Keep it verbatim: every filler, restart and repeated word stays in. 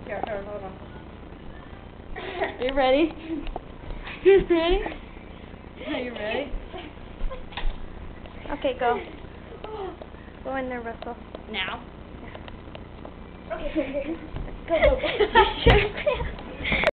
Here, here, hold on. You ready? You ready? Are you ready? Okay, go. Go in there, Russell. Now? Yeah. Okay. Go, go, go.